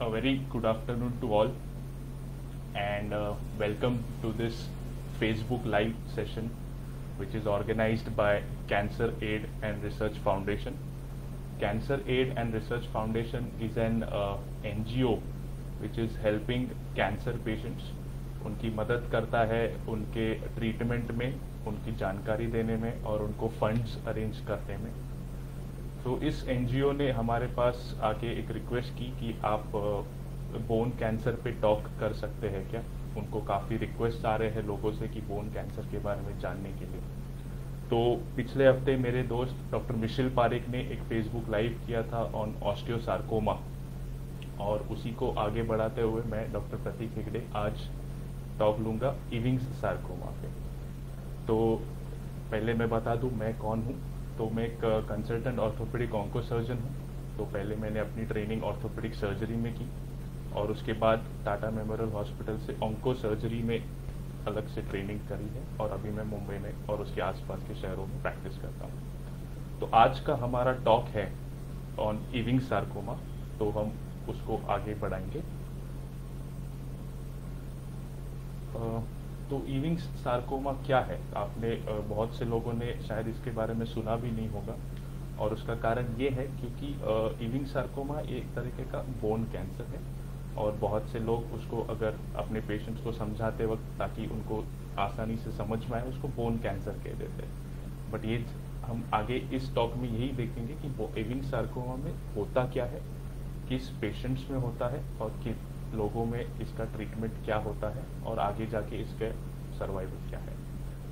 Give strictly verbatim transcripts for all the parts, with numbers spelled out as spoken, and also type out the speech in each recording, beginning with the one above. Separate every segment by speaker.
Speaker 1: A very good afternoon to all, and uh, welcome to this Facebook Live session, which is organized by Cancer Aid and Research Foundation. Cancer Aid and Research Foundation is an uh, N G O which is helping cancer patients. उनकी मदद करता है उनके treatment में, उनकी जानकारी देने में और उनको फंड्स अरेंज करने में। तो इस एनजीओ ने हमारे पास आके एक रिक्वेस्ट की कि आप बोन कैंसर पे टॉक कर सकते हैं क्या। उनको काफ़ी रिक्वेस्ट आ रहे हैं लोगों से कि बोन कैंसर के बारे में जानने के लिए। तो पिछले हफ्ते मेरे दोस्त डॉक्टर मिशेल पारेख ने एक फेसबुक लाइव किया था ऑन ऑस्टियोसार्कोमा, और उसी को आगे बढ़ाते हुए मैं डॉक्टर प्रतीक हेगड़े आज टॉक लूँगा इविंग्स सार्कोमा पे। तो पहले मैं बता दूं मैं कौन हूं। तो मैं एक कंसल्टेंट ऑर्थोपेडिक ऑन्को सर्जन हूं। तो पहले मैंने अपनी ट्रेनिंग ऑर्थोपेडिक सर्जरी में की और उसके बाद टाटा मेमोरियल हॉस्पिटल से ऑन्को सर्जरी में अलग से ट्रेनिंग करी है, और अभी मैं मुंबई में और उसके आसपास के शहरों में प्रैक्टिस करता हूं। तो आज का हमारा टॉक है ऑन इविंग्स सार्कोमा, तो हम उसको आगे बढ़ाएंगे। तो इविंग्स सार्कोमा क्या है, आपने बहुत से लोगों ने शायद इसके बारे में सुना भी नहीं होगा, और उसका कारण ये है क्योंकि इविंग्स सार्कोमा एक तरीके का बोन कैंसर है, और बहुत से लोग उसको अगर अपने पेशेंट्स को समझाते वक्त ताकि उनको आसानी से समझ में आए उसको बोन कैंसर कह देते हैं। बट ये हम आगे इस टॉक में यही देखेंगे कि इविंग्स सार्कोमा में होता क्या है, किस पेशेंट्स में होता है और किस लोगों में इसका ट्रीटमेंट क्या होता है, और आगे जाके इसका सर्वाइवल क्या है।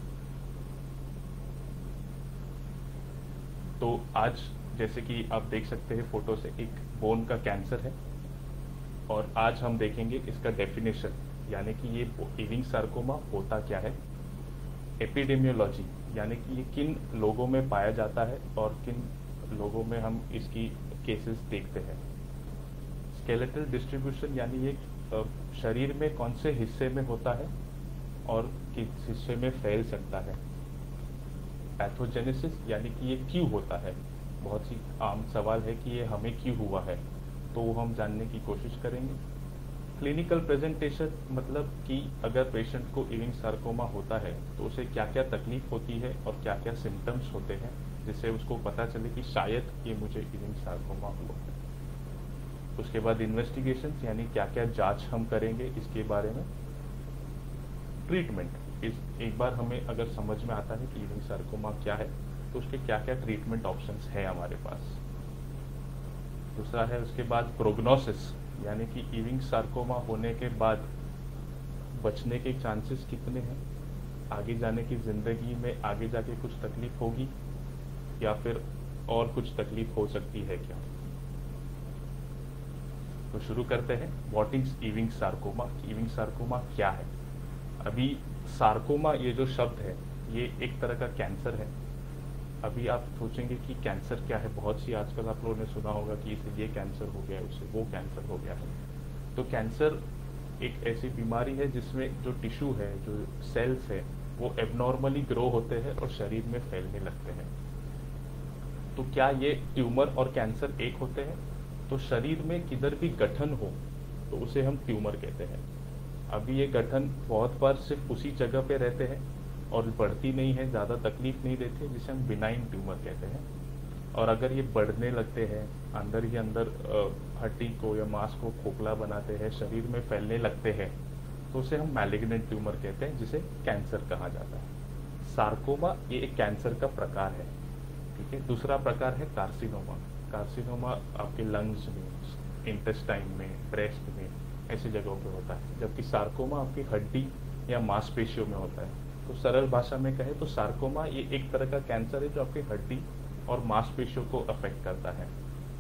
Speaker 1: तो आज जैसे कि आप देख सकते हैं फोटो से, एक बोन का कैंसर है, और आज हम देखेंगे इसका डेफिनेशन, यानी कि ये इविंग्स सार्कोमा होता क्या है। एपिडेमियोलॉजी, यानी कि ये किन लोगों में पाया जाता है और किन लोगों में हम इसकी केसेस देखते हैं। स्केलेटल डिस्ट्रीब्यूशन, यानी ये शरीर में कौन से हिस्से में होता है और किस हिस्से में फैल सकता है। पैथोजेनेसिस, यानी कि ये क्यों होता है। बहुत ही आम सवाल है कि ये हमें क्यों हुआ है, तो वो हम जानने की कोशिश करेंगे। क्लिनिकल प्रेजेंटेशन, मतलब कि अगर पेशेंट को इविंग्स सार्कोमा होता है तो उसे क्या क्या तकलीफ होती है और क्या क्या सिम्टम्स होते हैं, जिससे उसको पता चले कि शायद ये मुझे इविंग्स सार्कोमा हुआ है। उसके बाद इन्वेस्टिगेशन, यानी क्या क्या जांच हम करेंगे इसके बारे में। ट्रीटमेंट, इस एक बार हमें अगर समझ में आता है कि इविंग्स सार्कोमा क्या है तो उसके क्या क्या ट्रीटमेंट ऑप्शंस है हमारे पास। दूसरा है उसके बाद प्रोग्नोसिस, यानी कि इविंग्स सार्कोमा होने के बाद बचने के चांसेस कितने हैं, आगे जाने की जिंदगी में आगे जाके कुछ तकलीफ होगी या फिर और कुछ तकलीफ हो सकती है क्या। तो शुरू करते हैं। What is Ewing's sarcoma, Ewing's sarcoma क्या है। अभी सार्कोमा ये जो शब्द है ये एक तरह का कैंसर है। अभी आप सोचेंगे कि कैंसर क्या है, बहुत सी आजकल आप लोगों ने सुना होगा कि इसे ये कैंसर हो गया है, उसे वो कैंसर हो गया है। तो कैंसर एक ऐसी बीमारी है जिसमें जो टिश्यू है, जो सेल्स है, वो एबनॉर्मली ग्रो होते हैं और शरीर में फैलने लगते हैं। तो क्या ये ट्यूमर और कैंसर एक होते हैं? तो शरीर में किधर भी गठन हो तो उसे हम ट्यूमर कहते हैं। अभी ये गठन बहुत बार सिर्फ उसी जगह पे रहते हैं और बढ़ती नहीं है, ज़्यादा तकलीफ नहीं देते, जिसे हम बिनाइन ट्यूमर कहते हैं। और अगर ये बढ़ने लगते हैं, अंदर ही अंदर हड्डी को या मांस को खोखला बनाते हैं, शरीर में फैलने लगते हैं, तो उसे हम मैलिग्नेंट ट्यूमर कहते हैं, जिसे कैंसर कहा जाता है। सार्कोमा ये एक कैंसर का प्रकार है, ठीक है। दूसरा प्रकार है कार्सिनोमा। कार्सिनोमा आपके लंग्स में, इंटेस्टाइन में, ब्रेस्ट में, ऐसी जगहों पे होता है, जबकि सार्कोमा आपकी हड्डी या मांसपेशियों में होता है। तो सरल भाषा में कहें तो सार्कोमा ये एक तरह का कैंसर है जो आपकी हड्डी और मांसपेशियों को अफेक्ट करता है।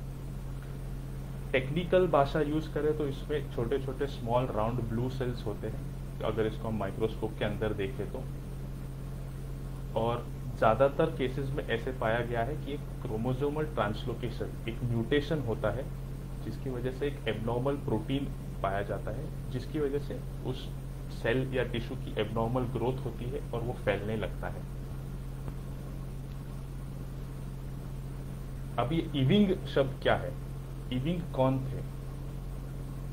Speaker 1: टेक्निकल भाषा यूज करें तो इसमें छोटे छोटे स्मॉल राउंड ब्लू सेल्स होते हैं, अगर इसको हम माइक्रोस्कोप के अंदर देखें तो। और ज़्यादातर केसेस में ऐसे पाया गया है कि एक क्रोमोसोमल ट्रांसलोकेशन, एक म्यूटेशन होता है, जिसकी वजह से एक एबनॉर्मल प्रोटीन पाया जाता है, जिसकी वजह से उस सेल या टिश्यू की एबनॉर्मल ग्रोथ होती है और वो फैलने लगता है। अब ये इविंग शब्द क्या है, इविंग कौन थे?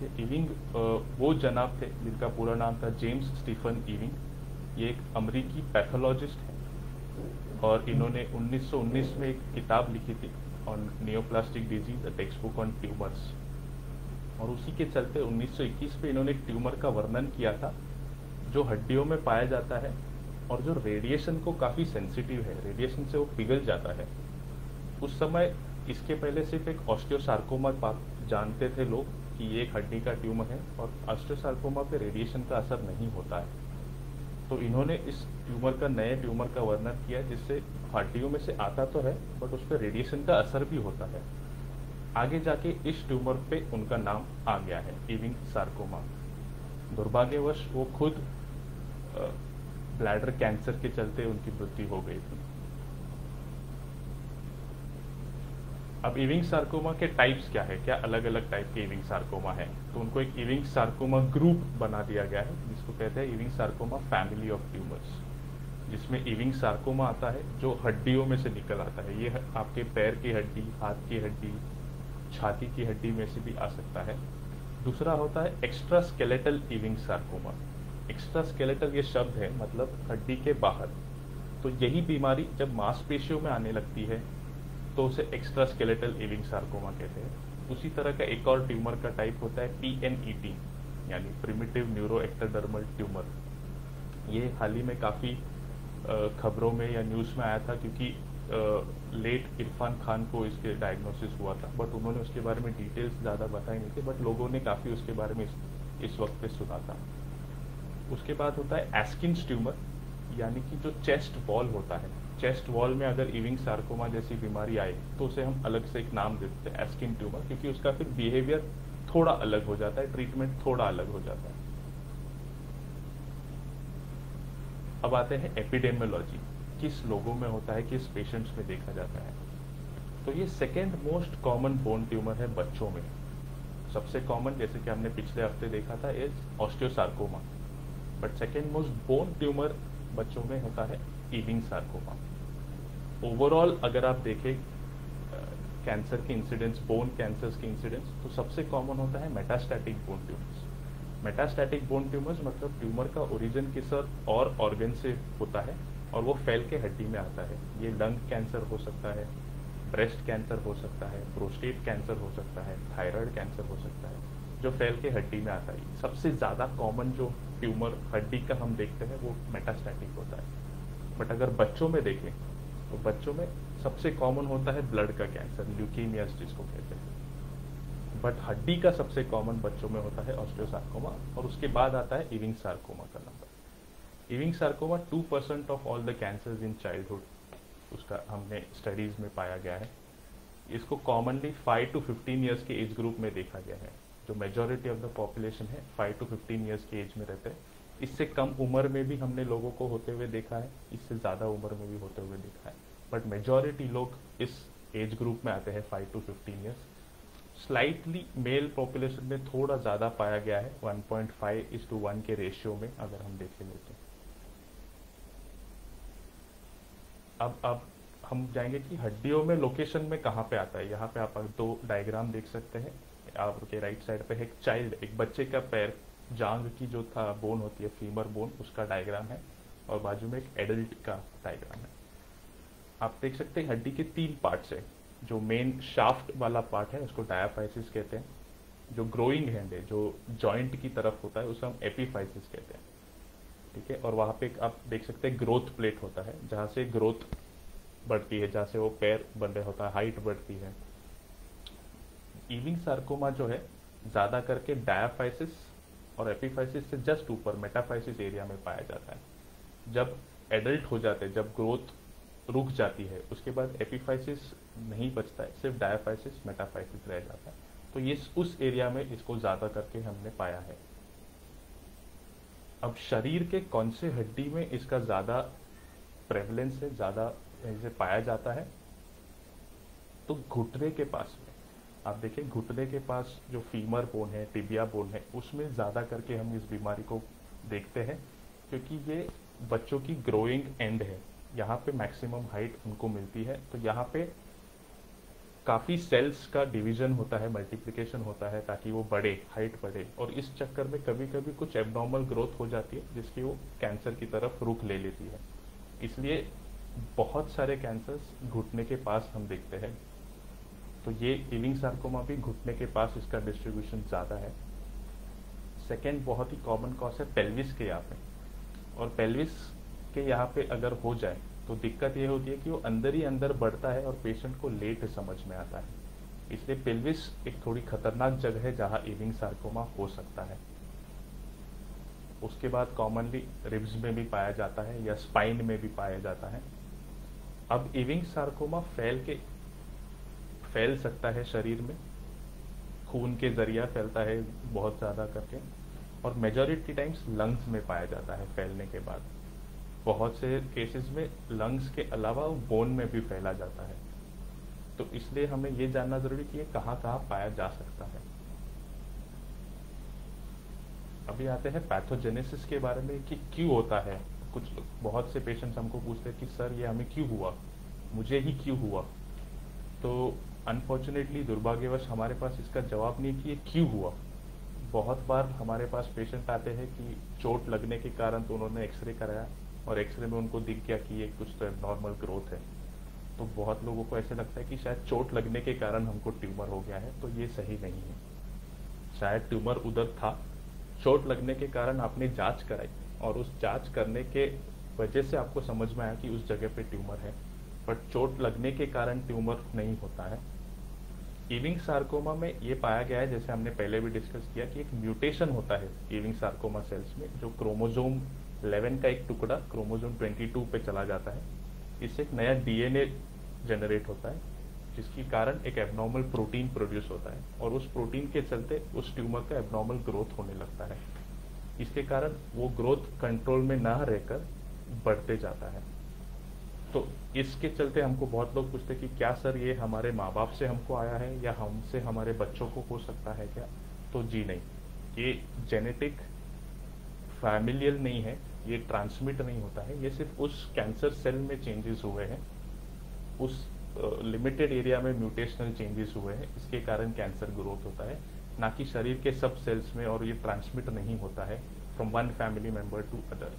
Speaker 1: है। इविंग वो जनाब थे जिनका पूरा नाम था जेम्स स्टीफन इविंग। ये एक अमेरिकी पैथोलॉजिस्ट है और इन्होंने उन्नीस सौ उन्नीस में एक किताब लिखी थी on neoplastic disease, a text book on tumours. और उसी के चलते उन्नीस सौ इक्कीस में इन्होंने एक ट्यूमर का वर्णन किया था जो हड्डियों में पाया जाता है और जो रेडिएशन को काफ़ी सेंसिटिव है, रेडिएशन से वो पिघल जाता है। उस समय इसके पहले सिर्फ एक ऑस्टियोसार्कोमा जानते थे लोग कि ये एक हड्डी का ट्यूमर है और ऑस्टियोसार्कोमा पे रेडिएशन का असर नहीं होता है। तो इन्होंने इस ट्यूमर का नए ट्यूमर का वर्णन किया जिससे हड्डियों में से आता तो है बट उस पर रेडिएशन का असर भी होता है। आगे जाके इस ट्यूमर पे उनका नाम आ गया है इविंग सार्कोमा। दुर्भाग्यवश वो खुद ब्लैडर कैंसर के चलते उनकी मृत्यु हो गई थी। अब इविंग सार्कोमा के टाइप्स क्या है, क्या अलग अलग टाइप के इविंग सार्कोमा है, तो उनको एक इविंग सार्कोमा ग्रुप बना दिया गया है जिसको कहते हैं Ewing sarcoma family of tumours, जिसमें इविंग सार्कोमा आता है जो हड्डियों में से निकल आता है। ये आपके पैर की हड्डी, हाथ की हड्डी, छाती की हड्डी में से भी आ सकता है। दूसरा होता है extra skeletal Ewing sarcoma. Extra skeletal ये शब्द है मतलब हड्डी के बाहर। तो यही बीमारी जब मांसपेशियों में आने लगती है तो उसे एक्स्ट्रा स्केलेटल इविंग सार्कोमा कहते हैं। उसी तरह का एक और ट्यूमर का टाइप होता है पी एन ई टी यानी प्रिमिटिव न्यूरो एक्टोडर्मल ट्यूमर। ये हाल ही में काफ़ी खबरों में या न्यूज़ में आया था क्योंकि लेट इरफान खान को इसके डायग्नोसिस हुआ था बट उन्होंने उसके बारे में डिटेल्स ज़्यादा बताई नहीं थी, बट लोगों ने काफ़ी उसके बारे में इस, इस वक्त पे सुना था। उसके बाद होता है एस्किन्स ट्यूमर यानी कि जो चेस्ट वॉल होता है, चेस्ट वॉल में अगर इविंग सार्कोमा जैसी बीमारी आए तो उसे हम अलग से एक नाम देते हैं एस्किन ट्यूमर, क्योंकि उसका फिर बिहेवियर थोड़ा अलग हो जाता है, ट्रीटमेंट थोड़ा अलग हो जाता है। अब आते हैं एपिडेमियोलॉजी, किस लोगों में होता है, किस पेशेंट्स में देखा जाता है। तो ये second most common bone tumour है बच्चों में। सबसे कॉमन जैसे कि हमने पिछले हफ्ते देखा था is osteosarcoma, but second most bone tumour बच्चों में होता है इविंग सार्कोमा। ओवरऑल अगर आप देखें कैंसर के इंसिडेंस, बोन कैंसर्स के इंसिडेंस, तो सबसे कॉमन होता है metastatic bone tumours. Metastatic bone tumours मतलब ट्यूमर का ओरिजिन किसी और ऑर्गन से होता है और वो फैल के हड्डी में आता है। ये लंग कैंसर हो सकता है, ब्रेस्ट कैंसर हो सकता है, प्रोस्टेट कैंसर हो सकता है, थायराइड कैंसर हो सकता है, जो फैल के हड्डी में आता है। सबसे ज़्यादा कॉमन जो ट्यूमर हड्डी का हम देखते हैं वो मेटास्टैटिक होता है। बट अगर बच्चों में देखें तो बच्चों में सबसे कॉमन होता है ब्लड का कैंसर, ल्यूकीमिया जिसको कहते हैं। बट हड्डी का सबसे कॉमन बच्चों में होता है ऑस्टियोसार्कोमा और उसके बाद आता है इविंग सार्कोमा का number. Ewing sarcoma two percent of all the cancers in childhood, उसका हमने स्टडीज में पाया गया है। इसको commonly five to fifteen years के एज ग्रुप में देखा गया है। जो मेजॉरिटी ऑफ द पॉपुलेशन है फाइव टू फिफ्टीन ईयर्स के एज में रहते हैं। इससे कम उम्र में भी हमने लोगों को होते हुए देखा है, इससे ज़्यादा उम्र में भी होते हुए देखा है, बट मेजॉरिटी लोग इस एज ग्रुप में आते हैं five to fifteen years. Slightly male population में थोड़ा ज़्यादा पाया गया है, one point five is to one के रेशियो में अगर हम देखेंगे तो। अब अब हम जाएंगे कि हड्डियों में लोकेशन में कहाँ पे आता है। यहाँ पे आप दो डायग्राम देख सकते हैं। आपके राइट साइड पे एक चाइल्ड, एक बच्चे का पैर, जांग की जो था बोन होती है फीमर बोन, उसका डायग्राम है और बाजू में एक एडल्ट का डायग्राम है। आप देख सकते हैं हड्डी के तीन पार्ट्स है। जो मेन शाफ्ट वाला पार्ट है उसको डायाफाइसिस कहते हैं। जो ग्रोइंग हैंड है, जो जॉइंट की तरफ होता है, उसे हम एपीफाइसिस कहते हैं। ठीक है, और वहाँ पे आप देख सकते हैं ग्रोथ प्लेट होता है जहाँ से ग्रोथ बढ़ती है, जहाँ से वो पैर बन रहा होता है, हाइट बढ़ती है। इविंग सार्कोमा जो है ज़्यादा करके डायाफाइसिस और एपीफाइसिस से जस्ट ऊपर मेटाफाइसिस एरिया में पाया जाता है। जब एडल्ट हो जाते हैं, जब ग्रोथ रुक जाती है, उसके बाद एपीफाइसिस नहीं बचता है, सिर्फ डायाफाइसिस मेटाफाइसिस रह जाता है। तो ये उस एरिया में इसको ज़्यादा करके हमने पाया है। अब शरीर के कौन से हड्डी में इसका ज़्यादा प्रेवलेंस है, ज़्यादा इसे पाया जाता है, तो घुटने के पास में। आप देखें घुटने के पास जो फीमर बोन है, टिबिया बोन है, उसमें ज़्यादा करके हम इस बीमारी को देखते हैं क्योंकि ये बच्चों की ग्रोइंग एंड है। यहाँ पे मैक्सिमम हाइट उनको मिलती है, तो यहाँ पे काफ़ी सेल्स का डिवीजन होता है, मल्टीप्लिकेशन होता है ताकि वो बढ़े, हाइट बढ़े, और इस चक्कर में कभी कभी कुछ एबनॉर्मल ग्रोथ हो जाती है जिसकी वो कैंसर की तरफ रुख ले लेती है। इसलिए बहुत सारे कैंसर्स घुटने के पास हम देखते हैं। तो ये इविंग सार्कोमा भी घुटने के पास इसका डिस्ट्रीब्यूशन ज़्यादा है। सेकेंड बहुत ही कॉमन कॉज है पेल्विस के यहाँ पे, और पेल्विस के यहाँ पे अगर हो जाए तो दिक्कत ये होती है कि वो अंदर ही अंदर बढ़ता है और पेशेंट को लेट समझ में आता है। इसलिए पेल्विस एक थोड़ी खतरनाक जगह है जहाँ इविंग सार्कोमा हो सकता है। उसके बाद कॉमनली रिब्स में भी पाया जाता है या स्पाइन में भी पाया जाता है। अब इविंग सार्कोमा फैल के फैल सकता है शरीर में, खून के जरिया फैलता है बहुत ज़्यादा करके, और मेजॉरिटी टाइम्स लंग्स में पाया जाता है फैलने के बाद। बहुत से केसेस में लंग्स के अलावा बोन में भी फैला जाता है। तो इसलिए हमें ये जानना जरूरी कि ये कहाँ कहाँ पाया जा सकता है। अभी आते हैं पैथोजेनेसिस के बारे में कि क्यों होता है। कुछ बहुत से पेशेंट्स हमको पूछते हैं कि सर ये हमें क्यों हुआ, मुझे ही क्यों हुआ। तो अनफॉर्चुनेटली, दुर्भाग्यवश, हमारे पास इसका जवाब नहीं कि ये क्यों हुआ। बहुत बार हमारे पास पेशेंट आते हैं कि चोट लगने के कारण तो उन्होंने एक्सरे कराया और एक्सरे में उनको दिख गया कि ये कुछ तो एबनॉर्मल ग्रोथ है। तो बहुत लोगों को ऐसे लगता है कि शायद चोट लगने के कारण हमको ट्यूमर हो गया है, तो ये सही नहीं है। शायद ट्यूमर उधर था, चोट लगने के कारण आपने जांच कराई और उस जांच करने के वजह से आपको समझ में आया कि उस जगह पे ट्यूमर है, बट चोट लगने के कारण ट्यूमर नहीं होता है। इविंग सार्कोमा में ये पाया गया है, जैसे हमने पहले भी डिस्कस किया, कि एक म्यूटेशन होता है इविंग सार्कोमा सेल्स में, जो क्रोमोसोम इलेवन का एक टुकड़ा क्रोमोसोम ट्वेंटी टू पे चला जाता है। इससे एक नया डीएनए जनरेट होता है जिसके कारण एक एबनॉर्मल प्रोटीन प्रोड्यूस होता है, और उस प्रोटीन के चलते उस ट्यूमर का एबनॉर्मल ग्रोथ होने लगता है। इसके कारण वो ग्रोथ कंट्रोल में ना रहकर बढ़ते जाता है। तो इसके चलते हमको बहुत लोग पूछते हैं कि क्या सर ये हमारे माँ बाप से हमको आया है या हमसे हमारे बच्चों को हो सकता है क्या। तो जी नहीं, ये जेनेटिक फैमिलियल नहीं है, ये ट्रांसमिट नहीं होता है। ये सिर्फ उस कैंसर सेल में चेंजेस हुए हैं, उस लिमिटेड एरिया में म्यूटेशनल चेंजेस हुए हैं, इसके कारण कैंसर ग्रोथ होता है, ना कि शरीर के सब सेल्स में, और ये ट्रांसमिट नहीं होता है from one family member to other.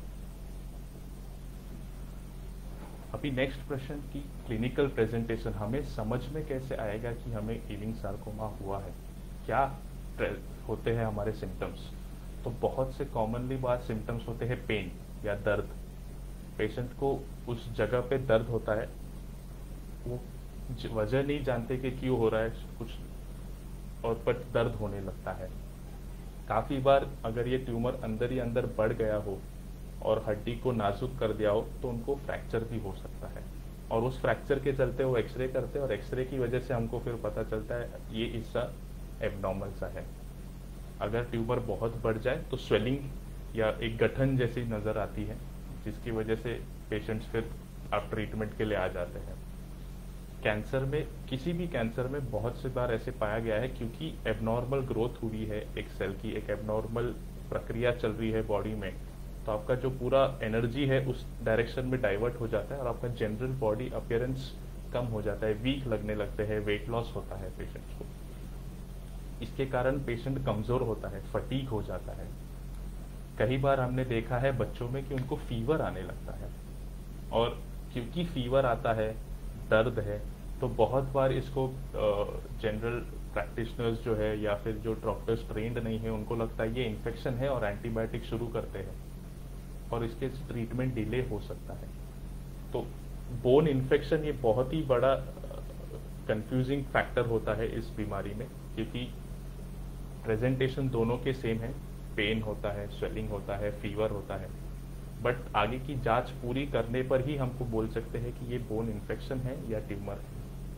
Speaker 1: अभी नेक्स्ट प्रश्न की क्लिनिकल प्रेजेंटेशन, हमें समझ में कैसे आएगा कि हमें इविंग सार्कोमा हुआ है, क्या होते हैं हमारे सिम्टम्स। तो बहुत से कॉमनली बात सिम्टम्स होते हैं पेन या दर्द। पेशेंट को उस जगह पे दर्द होता है, वो वजह नहीं जानते कि क्यों हो रहा है कुछ, और पर दर्द होने लगता है। काफ़ी बार अगर ये ट्यूमर अंदर ही अंदर बढ़ गया हो और हड्डी को नाजुक कर दिया हो तो उनको फ्रैक्चर भी हो सकता है, और उस फ्रैक्चर के चलते वो एक्सरे करते हैं और एक्सरे की वजह से हमको फिर पता चलता है ये हिस्सा एबनॉर्मल सा है। अगर ट्यूमर बहुत बढ़ जाए तो स्वेलिंग या एक गठन जैसी नज़र आती है, जिसकी वजह से पेशेंट्स फिर आप ट्रीटमेंट के लिए आ जाते हैं। कैंसर में, किसी भी कैंसर में बहुत से बार ऐसे पाया गया है क्योंकि एबनॉर्मल ग्रोथ हुई है एक सेल की, एक एबनॉर्मल प्रक्रिया चल रही है बॉडी में, तो आपका जो पूरा एनर्जी है उस डायरेक्शन में डाइवर्ट हो जाता है और आपका जनरल बॉडी अपीयरेंस कम हो जाता है, वीक लगने लगते हैं, वेट लॉस होता है पेशेंट्स को। इसके कारण पेशेंट कमज़ोर होता है, फटीग हो जाता है। कई बार हमने देखा है बच्चों में कि उनको फीवर आने लगता है, और क्योंकि फीवर आता है, दर्द है, तो बहुत बार इसको जनरल प्रैक्टिशनर्स जो है या फिर जो डॉक्टर्स ट्रेंड नहीं है उनको लगता है ये इन्फेक्शन है और एंटीबायोटिक शुरू करते हैं, और इसके ट्रीटमेंट डिले हो सकता है। तो बोन इन्फेक्शन ये बहुत ही बड़ा कंफ्यूजिंग फैक्टर होता है इस बीमारी में, क्योंकि प्रेजेंटेशन दोनों के सेम है, पेन होता है, स्वेलिंग होता है, फीवर होता है, बट आगे की जांच पूरी करने पर ही हमको बोल सकते हैं कि ये बोन इन्फेक्शन है या ट्यूमर है।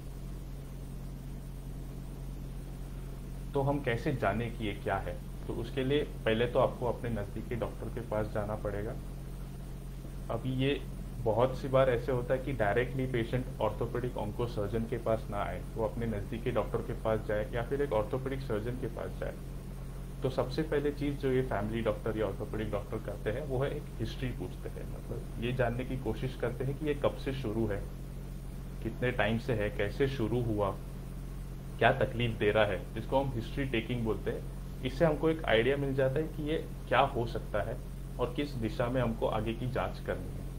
Speaker 1: तो हम कैसे जाने कि ये क्या है। तो उसके लिए पहले तो आपको अपने नज़दीकी डॉक्टर के पास जाना पड़ेगा। अभी ये बहुत सी बार ऐसे होता है कि directly patient orthopaedic onco surgeon के पास ना आए, वो अपने नज़दीकी डॉक्टर के पास जाए या फिर एक ऑर्थोपेडिक सर्जन के पास जाए। तो सबसे पहले चीज़ जो ये फैमिली डॉक्टर या ऑर्थोपेडिक डॉक्टर करते हैं वो है एक हिस्ट्री पूछते हैं, मतलब ये जानने की कोशिश करते हैं कि ये कब से शुरू है, कितने टाइम से है, कैसे शुरू हुआ, क्या तकलीफ दे रहा है, जिसको हम हिस्ट्री टेकिंग बोलते हैं। इससे हमको एक आइडिया मिल जाता है कि ये क्या हो सकता है और किस दिशा में हमको आगे की जांच करनी है।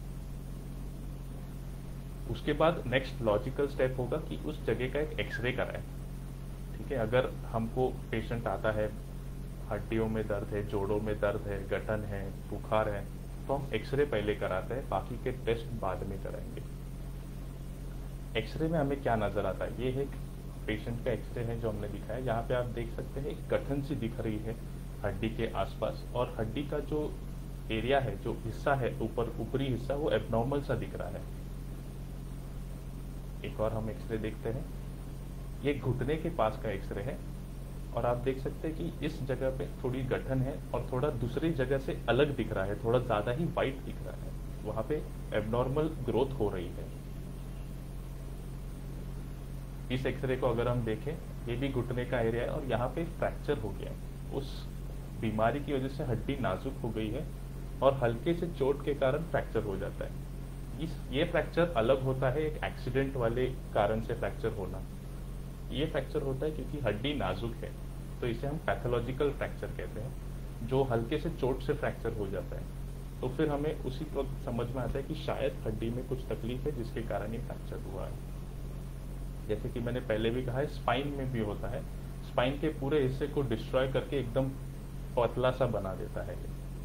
Speaker 1: उसके बाद नेक्स्ट लॉजिकल स्टेप होगा कि उस जगह का एक एक्सरे कराएं। ठीक है, अगर हमको पेशेंट आता है हड्डियों में दर्द है, जोड़ों में दर्द है, गठन है, बुखार है, तो हम एक्सरे पहले कराते हैं, बाकी के टेस्ट बाद में कराएंगे। एक्सरे में हमें क्या नजर आता है, ये एक पेशेंट का एक्सरे है जो हमने दिखाया। यहाँ पे आप देख सकते हैं एक गठन सी दिख रही है हड्डी के आसपास, और हड्डी का जो एरिया है, जो हिस्सा है ऊपर, ऊपरी हिस्सा, वो एबनॉर्मल सा दिख रहा है। एक और हम एक्सरे देखते हैं, ये घुटने के पास का एक्सरे है, और आप देख सकते हैं कि इस जगह पे थोड़ी गठन है और थोड़ा दूसरी जगह से अलग दिख रहा है, थोड़ा ज्यादा ही वाइट दिख रहा है, वहां पे एबनॉर्मल ग्रोथ हो रही है। इस एक्सरे को अगर हम देखें, ये भी घुटने का एरिया है और यहाँ पे फ्रैक्चर हो गया है। उस बीमारी की वजह से हड्डी नाजुक हो गई है और हल्के से चोट के कारण फ्रैक्चर हो जाता है। इस ये फ्रैक्चर अलग होता है एक एक्सीडेंट वाले कारण से फ्रैक्चर होना। ये फ्रैक्चर होता है क्योंकि हड्डी नाजुक है, तो इसे हम पैथोलॉजिकल फ्रैक्चर कहते हैं, जो हल्के से चोट से फ्रैक्चर हो जाता है। तो फिर हमें उसी वक्त समझ में आता है कि शायद हड्डी में कुछ तकलीफ है जिसके कारण ये फ्रैक्चर हुआ है। जैसे कि मैंने पहले भी कहा है, स्पाइन में भी होता है, स्पाइन के पूरे हिस्से को डिस्ट्रॉय करके एकदम पतला सा बना देता है।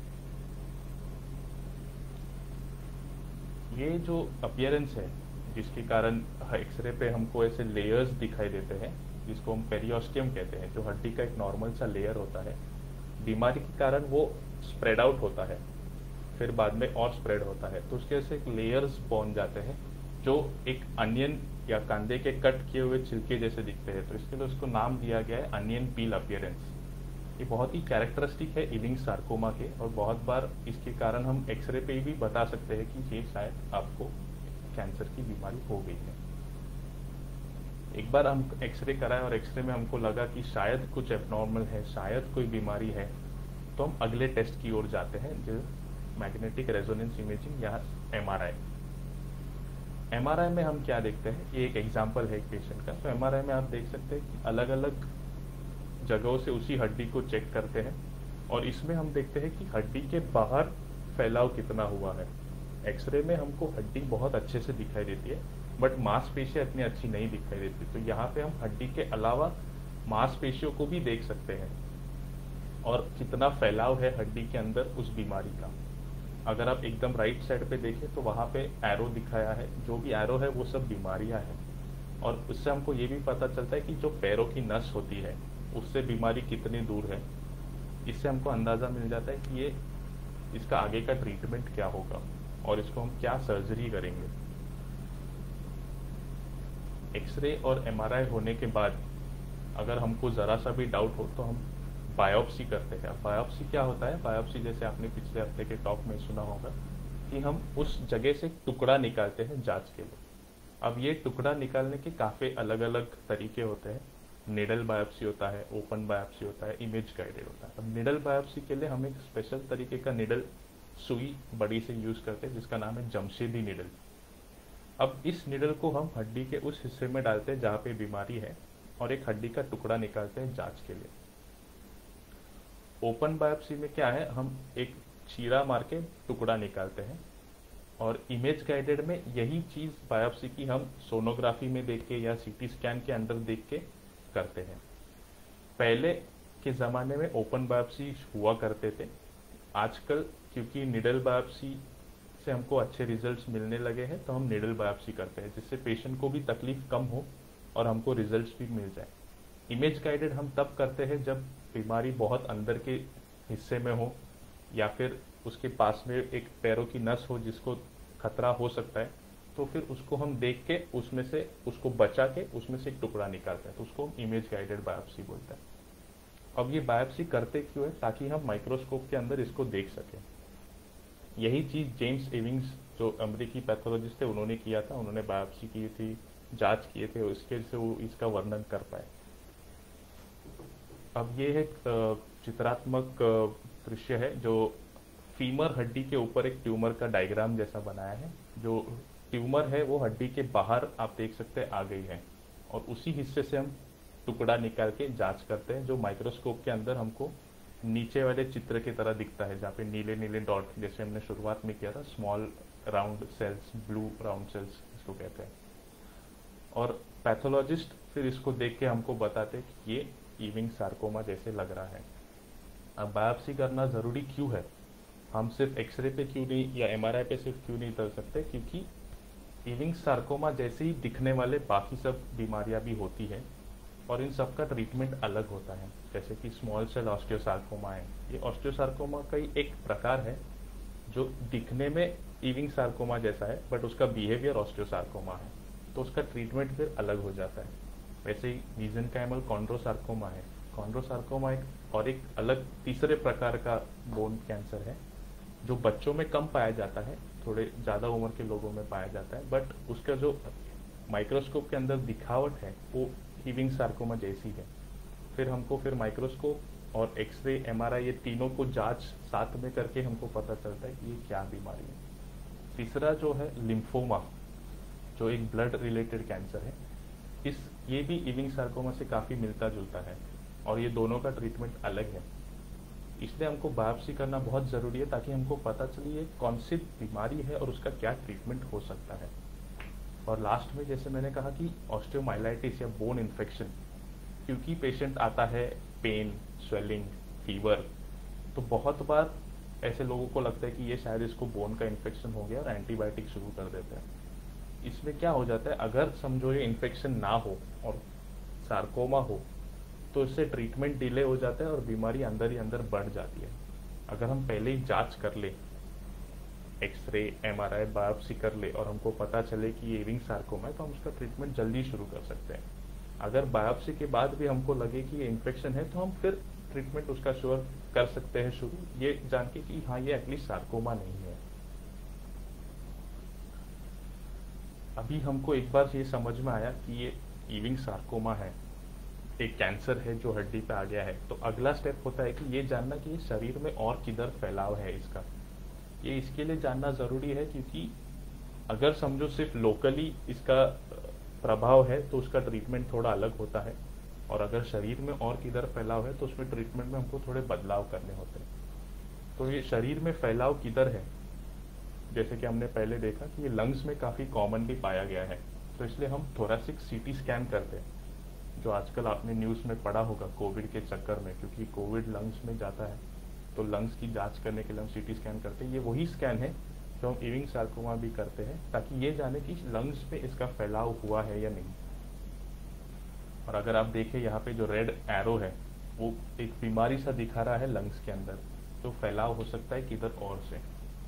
Speaker 1: ये जो अपीयरेंस है जिसके कारण एक्सरे पे हमको ऐसे लेयर्स दिखाई देते हैं, जिसको हम पेरियोस्टियम कहते हैं, जो हड्डी का एक नॉर्मल सा लेयर होता है, बीमारी के कारण वो स्प्रेड आउट होता है, फिर बाद में और स्प्रेड होता है, तो उसके ऐसे एक लेयर्स बन जाते हैं जो एक अनियन या कांदे के कट किए हुए छिलके जैसे दिखते हैं। तो इसके लिए उसको नाम दिया गया है अनियन पील अपीयरेंस। ये बहुत ही कैरेक्टरिस्टिक है इविंग्स सार्कोमा के, और बहुत बार इसके कारण हम एक्सरे पे भी बता सकते हैं कि ये शायद आपको कैंसर की बीमारी हो गई है। एक बार हम एक्सरे कराए और एक्सरे में हमको लगा कि शायद कुछ एबनॉर्मल है, शायद कोई बीमारी है, तो हम अगले टेस्ट की ओर जाते हैं, जो मैग्नेटिक रेजोनेंस इमेजिंग या एमआरआई। एमआरआई में हम क्या देखते हैं, ये एक एग्जांपल है एक पेशेंट का। तो एमआरआई में आप देख सकते हैं कि अलग अलग जगहों से उसी हड्डी को चेक करते हैं, और इसमें हम देखते हैं कि हड्डी के बाहर फैलाव कितना हुआ है। एक्सरे में हमको हड्डी बहुत अच्छे से दिखाई देती है, बट मांसपेशियां इतनी अच्छी नहीं दिखाई देती। तो यहाँ पे हम हड्डी के अलावा मांसपेशियों को भी देख सकते हैं, और कितना फैलाव है हड्डी के अंदर उस बीमारी का। अगर आप एकदम राइट साइड पे देखें तो वहाँ पे एरो दिखाया है, जो भी एरो है वो सब बीमारियां हैं, और उससे हमको ये भी पता चलता है कि जो पैरों की नस होती है उससे बीमारी कितनी दूर है। इससे हमको अंदाजा मिल जाता है कि ये इसका आगे का ट्रीटमेंट क्या होगा और इसको हम क्या सर्जरी करेंगे। एक्सरे और एमआरआई होने के बाद अगर हमको जरा सा भी डाउट हो तो हम बायोप्सी करते हैं। बायोप्सी क्या होता है, बायोप्सी जैसे आपने पिछले हफ्ते के टॉक में सुना होगा कि हम उस जगह से टुकड़ा निकालते हैं जांच के लिए। अब ये टुकड़ा निकालने के काफी अलग अलग तरीके होते हैं। निडल बायोप्सी होता है, ओपन बायोप्सी होता है, इमेज गाइडेड होता है। अब निडल बायोप्सी के लिए हम एक स्पेशल तरीके का निडल सुई बड़ी से यूज करते हैं जिसका नाम है जमशेदी निडल। अब इस निडल को हम हड्डी के उस हिस्से में डालते हैं जहाँ पे बीमारी है, और एक हड्डी का टुकड़ा निकालते हैं जांच के लिए। ओपन बायोप्सी में क्या है, हम एक चीरा मार के टुकड़ा निकालते हैं, और इमेज गाइडेड में यही चीज बायोप्सी की हम सोनोग्राफी में देख के या सीटी स्कैन के अंदर देख के करते हैं। पहले के जमाने में ओपन बायोप्सी हुआ करते थे। आजकल क्योंकि निडल बायोप्सी से हमको अच्छे रिजल्ट्स मिलने लगे हैं, तो हम निडल बायोप्सी करते हैं, जिससे पेशेंट को भी तकलीफ कम हो और हमको रिजल्ट्स भी मिल जाए। इमेज गाइडेड हम तब करते हैं जब बीमारी बहुत अंदर के हिस्से में हो, या फिर उसके पास में एक पैरों की नस हो जिसको खतरा हो सकता है, तो फिर उसको हम देख के उसमें से उसको बचा के उसमें से एक टुकड़ा निकालते हैं, तो उसको हम इमेज गाइडेड बायोप्सी बोलते हैं। अब ये बायोप्सी करते क्यों है, ताकि हम माइक्रोस्कोप के अंदर इसको देख सकें। यही चीज जेम्स इविंग्स जो अमेरिकी पैथोलॉजिस्ट थे उन्होंने किया था। उन्होंने बायोप्सी की थी, जांच किए थे, उसके से वो इसका वर्णन कर पाए। अब ये एक चित्रात्मक दृश्य है जो फीमर हड्डी के ऊपर एक ट्यूमर का डायग्राम जैसा बनाया है, जो ट्यूमर है वो हड्डी के बाहर आप देख सकते हैं आ गई है, और उसी हिस्से से हम टुकड़ा निकाल के जांच करते हैं, जो माइक्रोस्कोप के अंदर हमको नीचे वाले चित्र की तरह दिखता है, जहाँ पे नीले नीले डॉट जैसे हमने शुरुआत में किया था, small round cells, blue round cells इसको कहते हैं। और पैथोलॉजिस्ट फिर इसको देख के हमको बताते हैं कि ये ईविंग सार्कोमा जैसे लग रहा है। अब बायोप्सी करना ज़रूरी क्यों है? हम सिर्फ एक्सरे पे क्यों नहीं या एमआरआई पे सिर्फ क्यों नहीं कर सकते? क्योंकि ईविंग सार्कोमा जैसे ही दिखने वाले बाकी सब बीमारियां भी होती हैं, और इन सब का ट्रीटमेंट अलग होता है। जैसे कि स्मॉल सेल ऑस्टियोसार्कोमा है, ये ऑस्टियोसार्कोमा का ही एक प्रकार है जो दिखने में ईविंग सार्कोमा जैसा है, बट उसका बिहेवियर ऑस्टियोसार्कोमा है, तो उसका ट्रीटमेंट फिर अलग हो जाता है। वैसे ही मीजेनकाइमल कॉन्ड्रोसार्कोमा है, कॉन्ड्रोसार्कोमा एक और एक अलग तीसरे प्रकार का बोन कैंसर है, जो बच्चों में कम पाया जाता है, थोड़े ज़्यादा उम्र के लोगों में पाया जाता है, बट उसका जो माइक्रोस्कोप के अंदर दिखावट है वो ईविंग सार्कोमा जैसी है। फिर हमको फिर माइक्रोस्कोप और एक्सरे, एमआरआई, ये तीनों को जांच साथ में करके हमको पता चलता है कि ये क्या बीमारी है। तीसरा जो है लिम्फोमा, जो एक ब्लड रिलेटेड कैंसर है, इस ये भी ईविंग सार्कोमा से काफ़ी मिलता जुलता है, और ये दोनों का ट्रीटमेंट अलग है। इसलिए हमको बायोप्सी करना बहुत ज़रूरी है, ताकि हमको पता चले ये कौन सी बीमारी है और उसका क्या ट्रीटमेंट हो सकता है। और लास्ट में जैसे मैंने कहा कि ऑस्टियोमाइलाइटिस या बोन इन्फेक्शन, क्योंकि पेशेंट आता है पेन, स्वेलिंग, फीवर, तो बहुत बार ऐसे लोगों को लगता है कि ये शायद इसको बोन का इन्फेक्शन हो गया और एंटीबायोटिक शुरू कर देते हैं। इसमें क्या हो जाता है, अगर समझो ये इन्फेक्शन ना हो और सार्कोमा हो, तो इससे ट्रीटमेंट डिले हो जाता है और बीमारी अंदर ही अंदर बढ़ जाती है। अगर हम पहले ही जांच कर ले, एक्सरे, एमआरआई, बायोप्सी कर ले, और हमको पता चले कि ये ईविंग सार्कोमा है, तो हम उसका ट्रीटमेंट जल्दी शुरू कर सकते हैं। अगर बायोप्सी के बाद भी हमको लगे कि ये इन्फेक्शन है, तो हम फिर ट्रीटमेंट उसका श्योर कर सकते हैं शुरू, ये जान के कि हाँ ये एटलीस्ट सार्कोमा नहीं है। अभी हमको एक बार ये समझ में आया कि ये ईविंग सार्कोमा है, एक कैंसर है जो हड्डी पे आ गया है, तो अगला स्टेप होता है कि ये जानना कि ये शरीर में और किधर फैलाव है इसका। ये इसके लिए जानना ज़रूरी है, क्योंकि अगर समझो सिर्फ लोकली इसका प्रभाव है तो उसका ट्रीटमेंट थोड़ा अलग होता है, और अगर शरीर में और किधर फैलाव है तो उसमें ट्रीटमेंट में हमको थोड़े बदलाव करने होते हैं। तो ये शरीर में फैलाव किधर है, जैसे कि हमने पहले देखा कि ये लंग्स में काफ़ी कॉमनली पाया गया है, तो इसलिए हम थोरेसिक सीटी स्कैन करते हैं, जो आजकल आपने न्यूज़ में पढ़ा होगा कोविड के चक्कर में, क्योंकि कोविड लंग्स में जाता है, तो लंग्स की जांच करने के लिए हम सीटी स्कैन करते हैं। ये वही स्कैन है जो हम ईविंग सार्कोमा भी करते हैं, ताकि ये जाने कि लंग्स में इसका फैलाव हुआ है या नहीं। और अगर आप देखें यहाँ पे जो रेड एरो है, वो एक बीमारी सा दिखा रहा है लंग्स के अंदर, तो फैलाव हो सकता है किधर और से।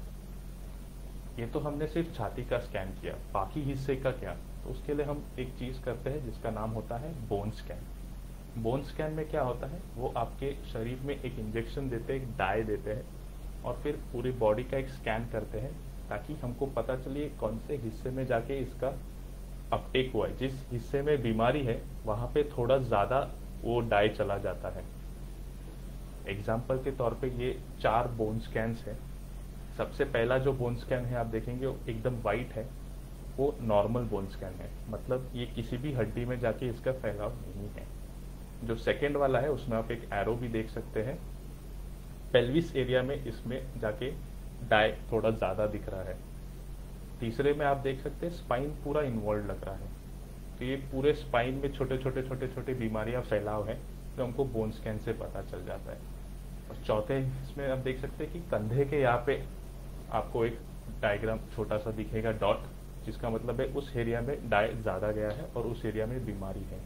Speaker 1: ये तो हमने सिर्फ छाती का स्कैन किया, बाकी हिस्से का क्या, तो उसके लिए हम एक चीज़ करते हैं जिसका नाम होता है बोन स्कैन। बोन स्कैन में क्या होता है, वो आपके शरीर में एक इंजेक्शन देते हैं, एक डाई देते हैं, और फिर पूरी बॉडी का एक स्कैन करते हैं, ताकि हमको पता चले कौन से हिस्से में जाके इसका अपटेक हुआ है। जिस हिस्से में बीमारी है वहाँ पे थोड़ा ज़्यादा वो डाई चला जाता है। एग्जाम्पल के तौर पे ये चार बोन स्कैन्स हैं। सबसे पहला जो बोन स्कैन है आप देखेंगे वो एकदम वाइट है, वो नॉर्मल बोन स्कैन है, मतलब ये किसी भी हड्डी में जाके इसका फैलाव नहीं है। जो सेकेंड वाला है उसमें आप एक एरो भी देख सकते हैं, पेल्विस एरिया में इसमें जाके डाई थोड़ा ज़्यादा दिख रहा है। तीसरे में आप देख सकते हैं स्पाइन पूरा इन्वॉल्व लग रहा है, तो ये पूरे स्पाइन में छोटे छोटे छोटे छोटे बीमारियां फैलाव है, तो हमको बोन स्कैन से पता चल जाता है। और चौथे इसमें आप देख सकते हैं कि कंधे के यहाँ पे आपको एक डायग्राम छोटा सा दिखेगा डॉट, जिसका मतलब है उस एरिया में डाई ज़्यादा गया है और उस एरिया में बीमारी है।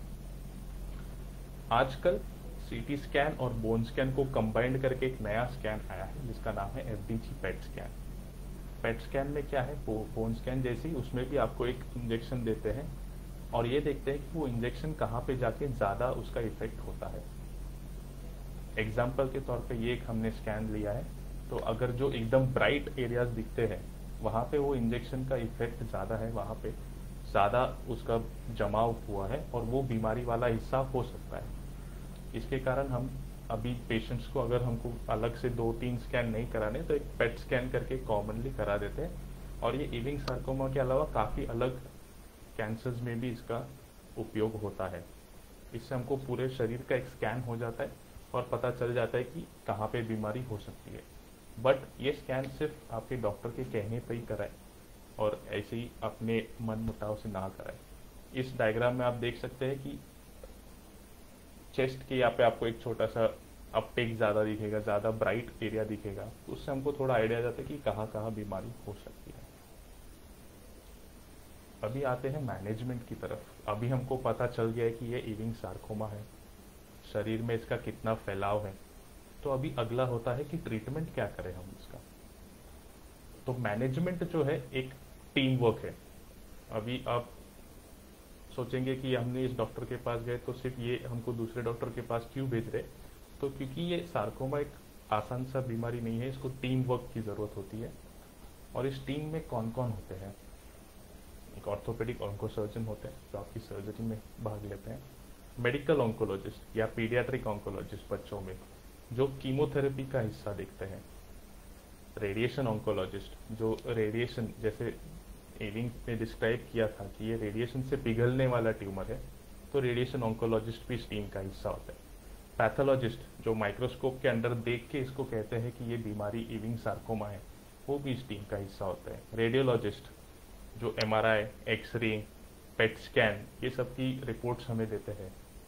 Speaker 1: आजकल सीटी स्कैन और बोन स्कैन को कंबाइंड करके एक नया स्कैन आया है जिसका नाम है FDG PET scan. PET scan में क्या है, वो बोन स्कैन जैसी, उसमें भी आपको एक इंजेक्शन देते हैं और ये देखते हैं कि वो इंजेक्शन कहाँ पे जाके ज़्यादा उसका इफेक्ट होता है। एग्जाम्पल के तौर पे ये एक हमने स्कैन लिया है, तो अगर जो एकदम ब्राइट एरियाज दिखते हैं वहाँ पे वो इंजेक्शन का इफेक्ट ज़्यादा है, वहाँ पे ज़्यादा उसका जमाव हुआ है और वो बीमारी वाला हिस्सा हो सकता है। इसके कारण हम अभी पेशेंट्स को अगर हमको अलग से दो तीन स्कैन नहीं कराने तो एक पेट स्कैन करके कॉमनली करा देते हैं, और ये इविंग सार्कोमा के अलावा काफ़ी अलग कैंसर्स में भी इसका उपयोग होता है। इससे हमको पूरे शरीर का एक स्कैन हो जाता है और पता चल जाता है कि कहाँ पे बीमारी हो सकती है। बट ये स्कैन सिर्फ आपके डॉक्टर के कहने पर ही कराए और ऐसे ही अपने मन मुटाव से ना कराए। इस डायग्राम में आप देख सकते हैं कि चेस्ट के यहाँ पे आपको एक छोटा सा अपटेक ज़्यादा दिखेगा, ज़्यादा ब्राइट एरिया दिखेगा, तो उससे हमको थोड़ा आइडिया आ जाता है कि कहाँ कहाँ बीमारी हो सकती है। अभी आते हैं मैनेजमेंट की तरफ। अभी हमको पता चल गया है कि ये इविंग सार्कोमा है, शरीर में इसका कितना फैलाव है। तो अभी अगला होता है कि ट्रीटमेंट क्या करें हम इसका। तो मैनेजमेंट जो है एक टीम वर्क है। अभी आप सोचेंगे कि हमने इस डॉक्टर के पास गए तो सिर्फ ये हमको दूसरे डॉक्टर के पास क्यों भेज रहे, तो क्योंकि ये सार्कोमा एक आसान सा बीमारी नहीं है, इसको टीम वर्क की ज़रूरत होती है। और इस टीम में कौन कौन होते हैं? एक ऑर्थोपेडिक ऑन्कोसर्जन होते हैं जो आपकी सर्जरी में भाग लेते हैं, मेडिकल ऑन्कोलॉजिस्ट या पीडियाट्रिक ऑन्कोलॉजिस्ट बच्चों में जो कीमोथेरेपी का हिस्सा देखते हैं, रेडिएशन ऑन्कोलॉजिस्ट जो रेडिएशन जैसे इविंग में डिस्क्राइब किया था कि ये रेडिएशन से पिघलने वाला ट्यूमर है, तो रेडिएशन ऑन्कोलॉजिस्ट भी इस टीम का हिस्सा होता है। पैथोलॉजिस्ट जो माइक्रोस्कोप के अंदर देख के इसको कहते हैं कि ये बीमारी इविंग सार्कोमा है, वो भी इस टीम का हिस्सा होता है। रेडियोलॉजिस्ट जो एमआरआई, एक्सरे, पेट स्कैन ये सब की रिपोर्ट्स हमें देते हैं।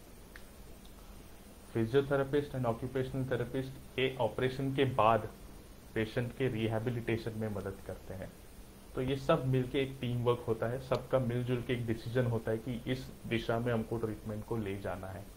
Speaker 1: फिजियोथेरेपिस्ट एंड ऑक्यूपेशनल थेरेपिस्ट ये ऑपरेशन के बाद पेशेंट के रिहैबिलिटेशन में मदद करते हैं। तो ये सब मिलके एक टीम वर्क होता है, सबका मिलजुल के एक डिसीजन होता है कि इस दिशा में हमको ट्रीटमेंट को ले जाना है।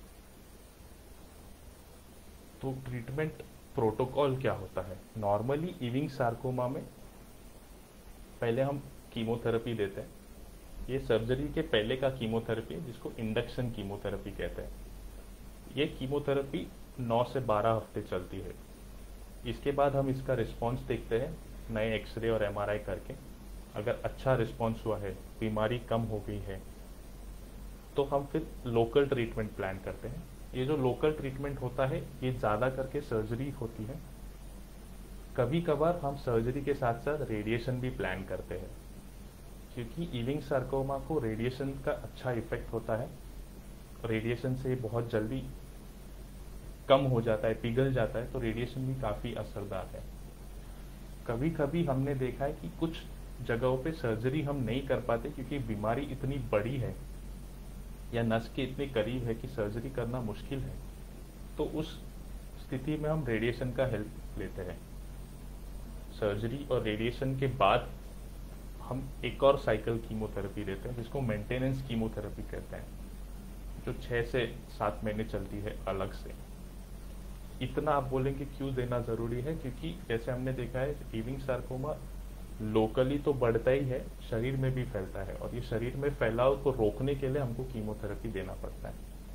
Speaker 1: तो ट्रीटमेंट प्रोटोकॉल क्या होता है? नॉर्मली इविंग सार्कोमा में पहले हम कीमोथेरेपी देते हैं। ये सर्जरी के पहले का कीमोथेरेपी है जिसको इंडक्शन कीमोथेरेपी कहते हैं। ये कीमोथेरेपी नौ से बारह हफ्ते चलती है। इसके बाद हम इसका रिस्पॉन्स देखते हैं नए एक्सरे और एमआरआई करके। अगर अच्छा रिस्पॉन्स हुआ है, बीमारी कम हो गई है, तो हम फिर लोकल ट्रीटमेंट प्लान करते हैं। ये जो लोकल ट्रीटमेंट होता है ये ज़्यादा करके सर्जरी होती है। कभी कभार हम सर्जरी के साथ साथ रेडिएशन भी प्लान करते हैं, क्योंकि इविंग सार्कोमा को रेडिएशन का अच्छा इफेक्ट होता है। रेडिएशन से बहुत जल्दी कम हो जाता है, पिघल जाता है, तो रेडिएशन भी काफ़ी असरदार है। कभी कभी हमने देखा है कि कुछ जगहों पे सर्जरी हम नहीं कर पाते क्योंकि बीमारी इतनी बड़ी है या नस के इतने करीब है कि सर्जरी करना मुश्किल है, तो उस स्थिति में हम रेडिएशन का हेल्प लेते हैं। सर्जरी और रेडिएशन के बाद हम एक और साइकिल कीमोथेरेपी देते हैं जिसको मेंटेनेंस कीमोथेरेपी कहते हैं, जो छः से सात महीने चलती है अलग से। इतना आप बोलेंगे क्यों देना ज़रूरी है? क्योंकि जैसे हमने देखा है इविंग सार्कोमा लोकली तो बढ़ता ही है, शरीर में भी फैलता है, और ये शरीर में फैलाव को रोकने के लिए हमको कीमोथेरेपी देना पड़ता है।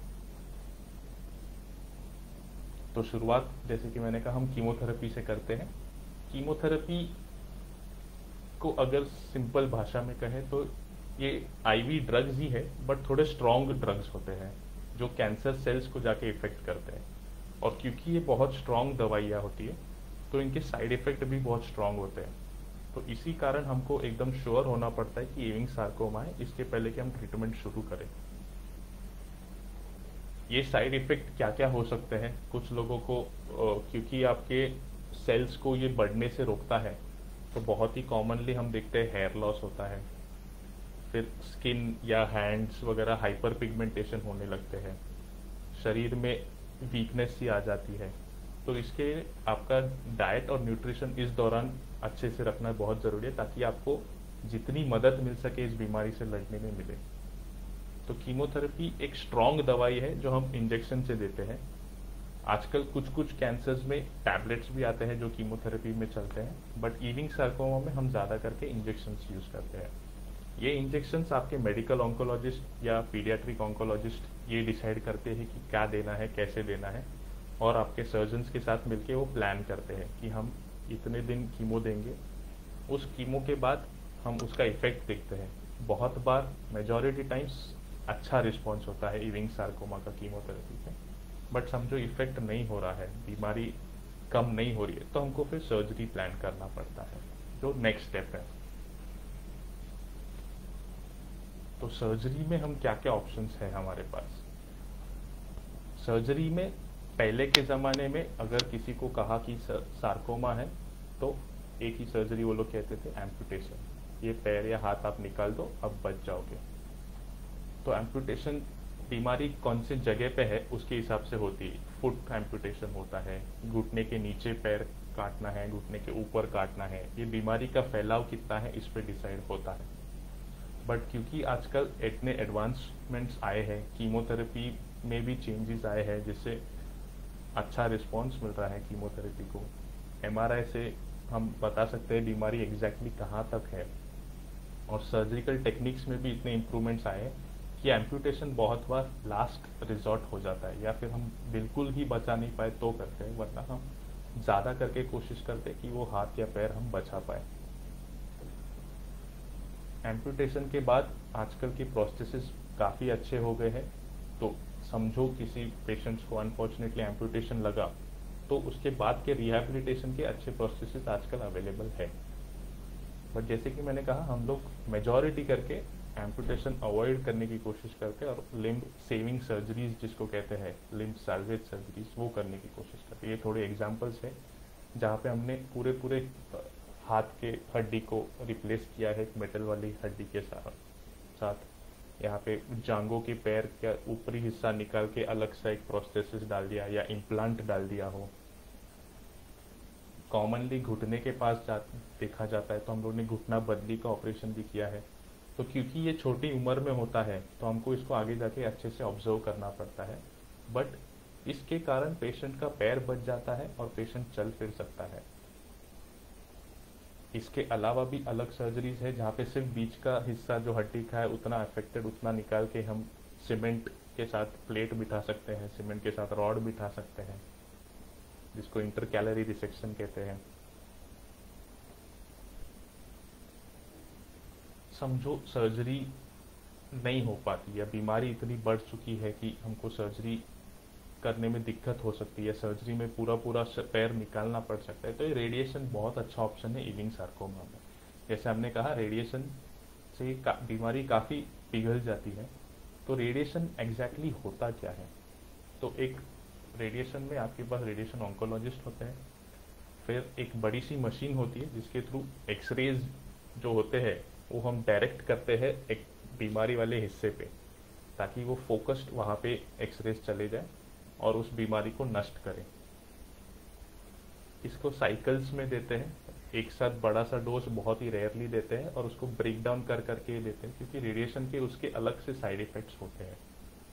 Speaker 1: तो शुरुआत जैसे कि मैंने कहा हम कीमोथेरेपी से करते हैं। कीमोथेरेपी को अगर सिंपल भाषा में कहें तो ये आईवी ड्रग्स ही है, बट थोड़े स्ट्रॉन्ग ड्रग्स होते हैं जो कैंसर सेल्स को जाके इफेक्ट करते हैं। और क्योंकि ये बहुत स्ट्रॉन्ग दवाइयाँ होती है तो इनके साइड इफेक्ट भी बहुत स्ट्रॉन्ग होते हैं। तो इसी कारण हमको एकदम श्योर होना पड़ता है कि इविंग सार्कोमा है इसके पहले कि हम ट्रीटमेंट शुरू करें। ये साइड इफेक्ट क्या क्या हो सकते हैं? कुछ लोगों को क्योंकि आपके सेल्स को ये बढ़ने से रोकता है, तो बहुत ही कॉमनली हम देखते हैं हेयर लॉस होता है, फिर स्किन या हैंड्स वगैरह हाइपर पिगमेंटेशन होने लगते हैं, शरीर में वीकनेस सी आ जाती है। तो इसके आपका डाइट और न्यूट्रिशन इस दौरान अच्छे से रखना बहुत ज़रूरी है ताकि आपको जितनी मदद मिल सके इस बीमारी से लड़ने में मिले। तो कीमोथेरेपी एक स्ट्रॉन्ग दवाई है जो हम इंजेक्शन से देते हैं। आजकल कुछ कुछ कैंसर्स में टैबलेट्स भी आते हैं जो कीमोथेरेपी में चलते हैं, बट इविंग सार्कोमा में हम ज़्यादा करके इंजेक्शंस यूज़ करते हैं। ये इंजेक्शंस आपके मेडिकल ऑन्कोलॉजिस्ट या पीडियाट्रिक ऑन्कोलॉजिस्ट ये डिसाइड करते हैं कि क्या देना है, कैसे देना है, और आपके सर्जन्स के साथ मिलके वो प्लान करते हैं कि हम इतने दिन कीमो देंगे। उस कीमो के बाद हम उसका इफेक्ट देखते हैं। बहुत बार मेजॉरिटी टाइम्स अच्छा रिस्पॉन्स होता है इविंग सार्कोमा का कीमोथेरेपी पे, बट समझो इफेक्ट नहीं हो रहा है, बीमारी कम नहीं हो रही है, तो हमको फिर सर्जरी प्लान करना पड़ता है, जो नेक्स्ट स्टेप है। तो सर्जरी में हम क्या क्या ऑप्शंस हैं हमारे पास। सर्जरी में पहले के ज़माने में अगर किसी को कहा कि सार्कोमा है तो एक ही सर्जरी वो लोग कहते थे, एम्पुटेशन। ये पैर या हाथ आप निकाल दो, अब बच जाओगे। तो एम्पुटेशन बीमारी कौन से जगह पे है उसके हिसाब से होती है। फुट एम्पुटेशन होता है, घुटने के नीचे पैर काटना है, घुटने के ऊपर काटना है। ये बीमारी का फैलाव कितना है इस पे डिसाइड होता है। बट क्योंकि आजकल इतने एडवांसमेंट्स आए हैं, कीमोथेरेपी में भी चेंजेस आए हैं जिससे अच्छा रिस्पॉन्स मिल रहा है कीमोथेरेपी को। एमआरआई से हम बता सकते हैं बीमारी एग्जैक्टली कहाँ तक है। और सर्जिकल टेक्निक्स में भी इतने इम्प्रूवमेंट्स आए हैं कि एम्पुटेशन बहुत बार लास्ट रिजॉर्ट हो जाता है, या फिर हम बिल्कुल ही बचा नहीं पाए तो करते हैं, वरना हम ज़्यादा करके कोशिश करते हैं कि वो हाथ या पैर हम बचा पाए। एम्पुटेशन के बाद आजकल के प्रोस्थेसिस काफ़ी अच्छे हो गए हैं। तो समझो किसी पेशेंट्स को अनफॉर्चुनेटली एम्पुटेशन लगा तो उसके बाद के रिहैबिलिटेशन के अच्छे प्रोस्थेसिस आजकल अवेलेबल है। बट जैसे कि मैंने कहा, हम लोग मेजॉरिटी करके एम्पुटेशन अवॉइड करने की कोशिश करते हैं और लिम्ब सेविंग सर्जरीज जिसको कहते हैं, लिम्ब सैल्वेज सर्जरीज, वो करने की कोशिश करते हैं। ये थोड़े एग्जांपल्स हैं जहाँ पे हमने पूरे पूरे हाथ के हड्डी को रिप्लेस किया है एक मेटल वाली हड्डी के साथ साथ यहाँ पे जांघों के पैर का ऊपरी हिस्सा निकाल के अलग सा एक प्रोस्थेसिस डाल दिया या इम्प्लांट डाल दिया हो। कॉमनली घुटने के पास जा देखा जाता है तो हम लोग ने घुटना बदली का ऑपरेशन भी किया है। तो क्योंकि ये छोटी उम्र में होता है तो हमको इसको आगे जाके अच्छे से ऑब्जर्व करना पड़ता है। बट इसके कारण पेशेंट का पैर बच जाता है और पेशेंट चल फिर सकता है। इसके अलावा भी अलग सर्जरीज है जहाँ पे सिर्फ बीच का हिस्सा जो हड्डी का है उतना अफेक्टेड, उतना निकाल के हम सीमेंट के साथ प्लेट बिठा सकते हैं, सीमेंट के साथ रॉड बिठा सकते हैं, जिसको इंटरकैलरी रिसेक्शन कहते हैं। समझो सर्जरी नहीं हो पाती या बीमारी इतनी बढ़ चुकी है कि हमको सर्जरी करने में दिक्कत हो सकती है, सर्जरी में पूरा पूरा पैर निकालना पड़ सकता है, तो ये रेडिएशन बहुत अच्छा ऑप्शन है इविंग सार्कोमा में। जैसे हमने कहा, रेडिएशन से का, बीमारी काफ़ी पिघल जाती है। तो रेडिएशन एग्जैक्टली होता क्या है? तो एक रेडिएशन में आपके पास रेडिएशन ऑन्कोलॉजिस्ट होते हैं, फिर एक बड़ी सी मशीन होती है जिसके थ्रू एक्सरेज जो होते हैं वो हम डायरेक्ट करते हैं एक बीमारी वाले हिस्से पे, ताकि वो फोकस्ड वहाँ पे एक्सरेज चले जाए और उस बीमारी को नष्ट करें। इसको साइकिल्स में देते हैं, एक साथ बड़ा सा डोज बहुत ही रेयरली देते हैं और उसको ब्रेक डाउन कर करके देते हैं, क्योंकि रेडिएशन के उसके अलग से साइड इफेक्ट्स होते हैं।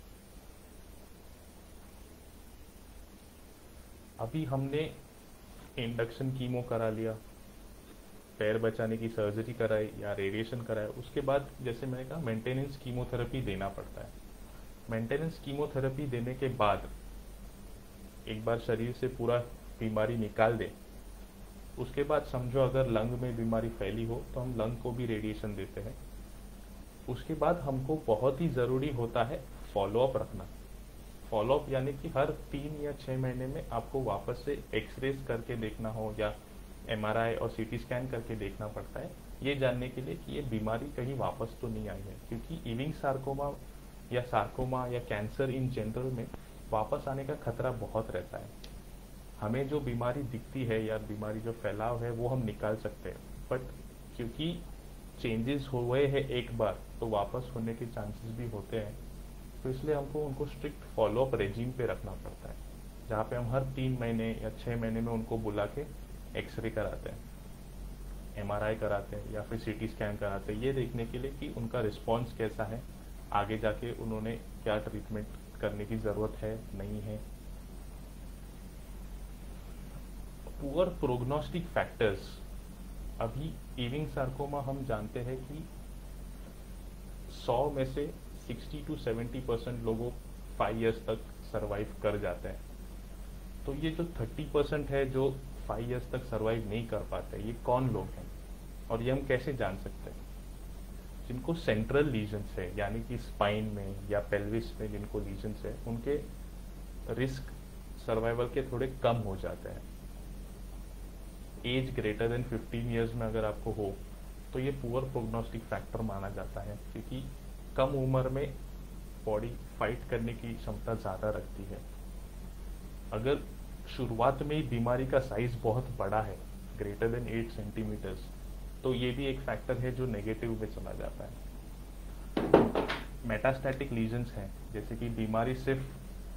Speaker 1: अभी हमने इंडक्शन कीमो करा लिया, पैर बचाने की सर्जरी कराई या रेडिएशन कराया, उसके बाद जैसे मैंने कहा मेंटेनेंस कीमोथेरेपी देना पड़ता है। मेंटेनेंस कीमोथेरेपी देने के बाद एक बार शरीर से पूरा बीमारी निकाल दे, उसके बाद समझो अगर लंग में बीमारी फैली हो तो हम लंग को भी रेडिएशन देते हैं। उसके बाद हमको बहुत ही ज़रूरी होता है फॉलोअप रखना। फॉलोअप यानी कि हर तीन या छः महीने में आपको वापस से एक्सरेज करके देखना हो या एमआरआई और सीटी स्कैन करके देखना पड़ता है, ये जानने के लिए कि ये बीमारी कहीं वापस तो नहीं आई है। क्योंकि इविंग सार्कोमा या सार्कोमा या कैंसर इन जनरल में वापस आने का खतरा बहुत रहता है। हमें जो बीमारी दिखती है या बीमारी जो फैलाव है वो हम निकाल सकते हैं, बट क्योंकि चेंजेस हुए हैं एक बार तो वापस होने के चांसेस भी होते हैं। तो इसलिए हमको उनको स्ट्रिक्ट फॉलोअप रेजिम पे रखना पड़ता है, जहाँ पे हम हर तीन महीने या छः महीने में उनको बुला के एक्सरे कराते हैं, एमआरआई कराते हैं या फिर सीटी स्कैन कराते हैं, ये देखने के लिए कि उनका रिस्पॉन्स कैसा है, आगे जाके उन्होंने क्या ट्रीटमेंट करने की ज़रूरत है नहीं है। पुअर प्रोग्नोस्टिक फैक्टर्स, अभी इविंग सार्कोमा हम जानते हैं कि सौ में से साठ टू सत्तर परसेंट लोगों फाइव इयर्स तक सरवाइव कर जाते हैं। तो ये जो तीस परसेंट है जो फाइव इयर्स तक सरवाइव नहीं कर पाते, ये कौन लोग हैं और ये हम कैसे जान सकते हैं? जिनको सेंट्रल लीजन्स है, यानी कि स्पाइन में या पेल्विस में जिनको लीजन्स है, उनके रिस्क सर्वाइवल के थोड़े कम हो जाते हैं। Age greater than fifteen years में अगर आपको हो तो ये पुअर प्रोग्नोस्टिक फैक्टर माना जाता है, क्योंकि कम उम्र में बॉडी फाइट करने की क्षमता ज़्यादा रखती है। अगर शुरुआत में ही बीमारी का साइज बहुत बड़ा है, ग्रेटर देन एट सेंटीमीटर्स, तो ये भी एक फैक्टर है जो नेगेटिव में चला जाता है। मेटास्टैटिक लीजन्स हैं, जैसे कि बीमारी सिर्फ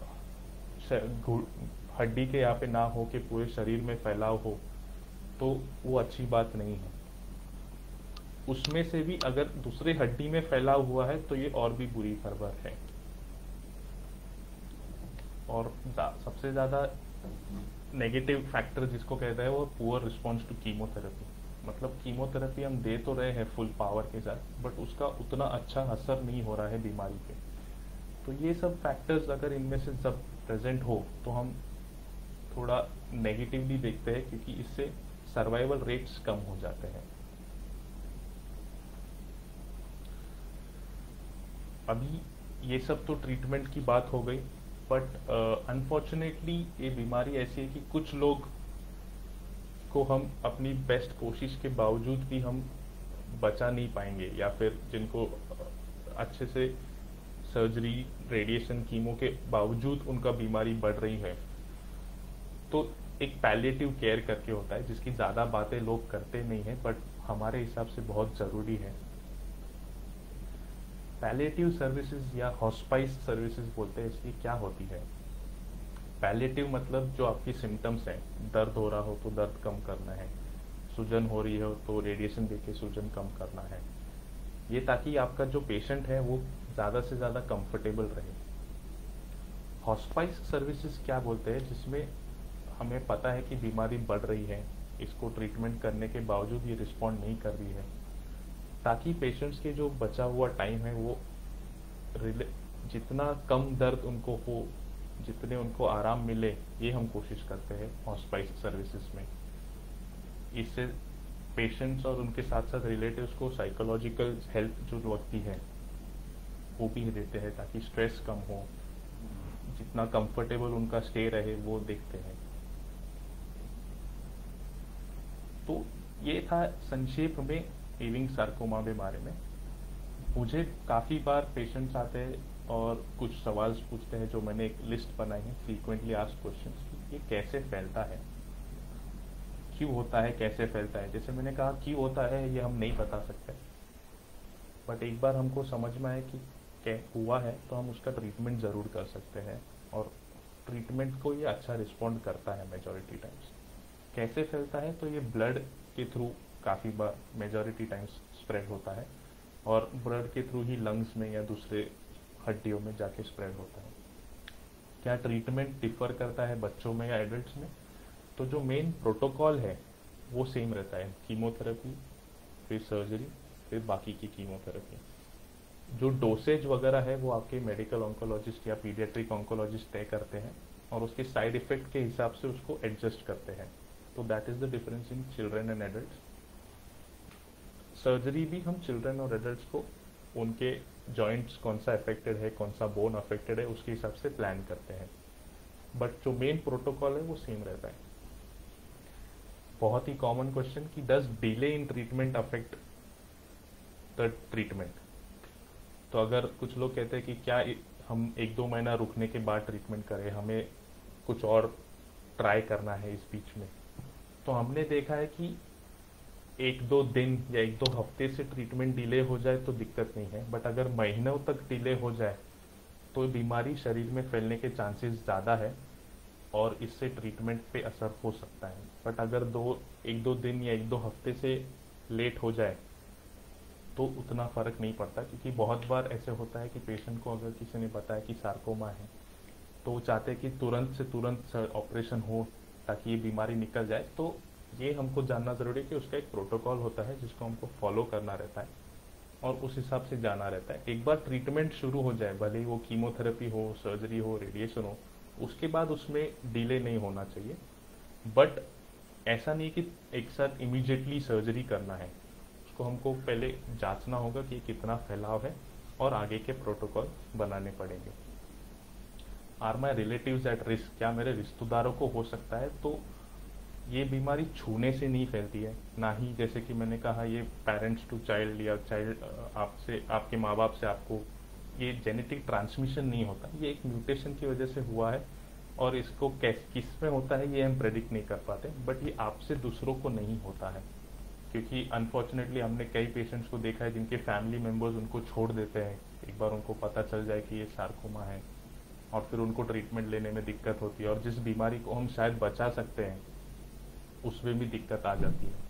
Speaker 1: हड्डी के यहाँ पे ना हो कि पूरे शरीर में फैलाव हो, तो वो अच्छी बात नहीं है। उसमें से भी अगर दूसरे हड्डी में फैलाव हुआ है तो ये और भी बुरी खबर है। और सबसे ज़्यादा नेगेटिव फैक्टर जिसको कहता है वो पुअर रिस्पॉन्स टू कीमोथेरेपी। मतलब कीमोथेरेपी हम दे तो रहे हैं फुल पावर के साथ, बट उसका उतना अच्छा असर नहीं हो रहा है बीमारी पे। तो ये सब फैक्टर्स अगर इनमें से सब प्रेजेंट हो तो हम थोड़ा नेगेटिवली देखते हैं, क्योंकि इससे सर्वाइवल रेट्स कम हो जाते हैं। अभी ये सब तो ट्रीटमेंट की बात हो गई, बट अनफॉर्चुनेटली ये बीमारी ऐसी है कि कुछ लोग को हम अपनी बेस्ट कोशिश के बावजूद भी हम बचा नहीं पाएंगे, या फिर जिनको अच्छे से सर्जरी, रेडिएशन, कीमो के बावजूद उनका बीमारी बढ़ रही है। तो एक पैलिएटिव केयर करके होता है, जिसकी ज़्यादा बातें लोग करते नहीं हैं, बट हमारे हिसाब से बहुत ज़रूरी है। पैलिएटिव सर्विसेज या हॉस्पाइस सर्विसेज बोलते हैं, इसकी क्या होती है? पैलिएटिव मतलब जो आपकी सिम्टम्स हैं, दर्द हो रहा हो तो दर्द कम करना है, सूजन हो रही हो तो रेडिएशन देके सूजन कम करना है, ये ताकि आपका जो पेशेंट है वो ज़्यादा से ज़्यादा कंफर्टेबल रहे। हॉस्पाइस सर्विसेज क्या बोलते हैं? जिसमें हमें पता है कि बीमारी बढ़ रही है, इसको ट्रीटमेंट करने के बावजूद ये रिस्पॉन्ड नहीं कर रही है, ताकि पेशेंट्स के जो बचा हुआ टाइम है वो जितना कम दर्द उनको हो, जितने उनको आराम मिले, ये हम कोशिश करते हैं हॉस्पाइस सर्विसेज में। इससे पेशेंट्स और उनके साथ साथ रिलेटिव्स को साइकोलॉजिकल हेल्प जो लगती है वो भी देते हैं, ताकि स्ट्रेस कम हो, जितना कंफर्टेबल उनका स्टे रहे वो देखते हैं। तो ये था संक्षेप में एविंग सार्कोमा के बारे में। मुझे काफ़ी बार पेशेंट्स आते हैं और कुछ सवाल पूछते हैं, जो मैंने एक लिस्ट बनाई है, फ्रीक्वेंटली आस्क्ड क्वेश्चंस, कि ये कैसे फैलता है, क्यों होता है, कैसे फैलता है। जैसे मैंने कहा क्यों होता है ये हम नहीं बता सकते, बट एक बार हमको समझ में आए कि क्या हुआ है तो हम उसका ट्रीटमेंट ज़रूर कर सकते हैं, और ट्रीटमेंट को ये अच्छा रिस्पॉन्ड करता है मेजॉरिटी टाइम्स। कैसे फैलता है? तो ये ब्लड के थ्रू काफ़ी बार मेजॉरिटी टाइम्स स्प्रेड होता है, और ब्लड के थ्रू ही लंग्स में या दूसरे हड्डियों में जाके स्प्रेड होता है। क्या ट्रीटमेंट डिफर करता है बच्चों में या एडल्ट्स में? तो जो मेन प्रोटोकॉल है वो सेम रहता है, कीमोथेरेपी, फिर सर्जरी, फिर बाकी की कीमोथेरेपी। जो डोसेज वगैरह है वो आपके मेडिकल ऑन्कोलॉजिस्ट या पीडियाट्रिक ऑन्कोलॉजिस्ट तय करते हैं, और उसके साइड इफेक्ट के हिसाब से उसको एडजस्ट करते हैं। तो that is the difference in children and adults. Surgery भी हम चिल्ड्रन और एडल्ट्स को उनके जॉइंट्स कौन सा अफेक्टेड है, कौन सा बोन अफेक्टेड है, उसके हिसाब से प्लान करते हैं, बट जो मेन प्रोटोकॉल है वो सेम रहता है। बहुत ही कॉमन क्वेश्चन कि does delay in treatment affect the treatment? तो अगर कुछ लोग कहते हैं कि क्या हम एक दो महीना रुकने के बाद ट्रीटमेंट करें, हमें कुछ और ट्राई करना है इस बीच में, तो हमने देखा है कि एक दो दिन या एक दो हफ्ते से ट्रीटमेंट डिले हो जाए तो दिक्कत नहीं है, बट अगर महीनों तक डिले हो जाए तो बीमारी शरीर में फैलने के चांसेस ज़्यादा है, और इससे ट्रीटमेंट पे असर हो सकता है। बट अगर दो एक दो दिन या एक दो हफ्ते से लेट हो जाए तो उतना फ़र्क नहीं पड़ता, क्योंकि बहुत बार ऐसे होता है कि पेशेंट को अगर किसी ने बताया कि सार्कोमा है तो वो चाहते हैं कि तुरंत से तुरंत ऑपरेशन हो ताकि ये बीमारी निकल जाए। तो ये हमको जानना ज़रूरी है कि उसका एक प्रोटोकॉल होता है जिसको हमको फॉलो करना रहता है, और उस हिसाब से जाना रहता है। एक बार ट्रीटमेंट शुरू हो जाए, भले ही वो कीमोथेरेपी हो, सर्जरी हो, रेडिएशन हो, उसके बाद उसमें डिले नहीं होना चाहिए। बट ऐसा नहीं कि एक साथ इमीडिएटली सर्जरी करना है, उसको हमको पहले जांचना होगा कि कितना फैलाव है, और आगे के प्रोटोकॉल बनाने पड़ेंगे। Are my relatives at risk? क्या मेरे रिश्तेदारों को हो सकता है? तो ये बीमारी छूने से नहीं फैलती है, ना ही जैसे कि मैंने कहा ये पेरेंट्स टू चाइल्ड या चाइल्ड आपसे आपके माँ बाप से आपको, ये जेनेटिक ट्रांसमिशन नहीं होता, ये एक म्यूटेशन की वजह से हुआ है। और इसको कैस किस में होता है ये हम प्रेडिक्ट नहीं कर पाते, बट ये आपसे दूसरों को नहीं होता है। क्योंकि अनफॉर्चुनेटली हमने कई पेशेंट्स को देखा है जिनके फैमिली मेम्बर्स उनको छोड़ देते हैं एक बार उनको पता चल जाए कि ये सार्कोमा है, और फिर उनको ट्रीटमेंट लेने में दिक्कत होती है, और जिस बीमारी को हम शायद बचा सकते हैं उसमें भी दिक्कत आ जाती है।